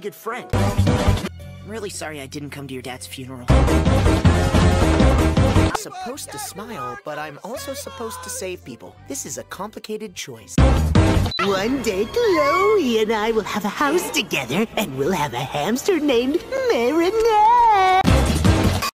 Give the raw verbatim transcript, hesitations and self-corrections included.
good friend. I'm really sorry I didn't come to your dad's funeral. I'm supposed to smile, but I'm also supposed to save people. This is a complicated choice. One day, Chloe and I will have a house together, and we'll have a hamster named Marinette.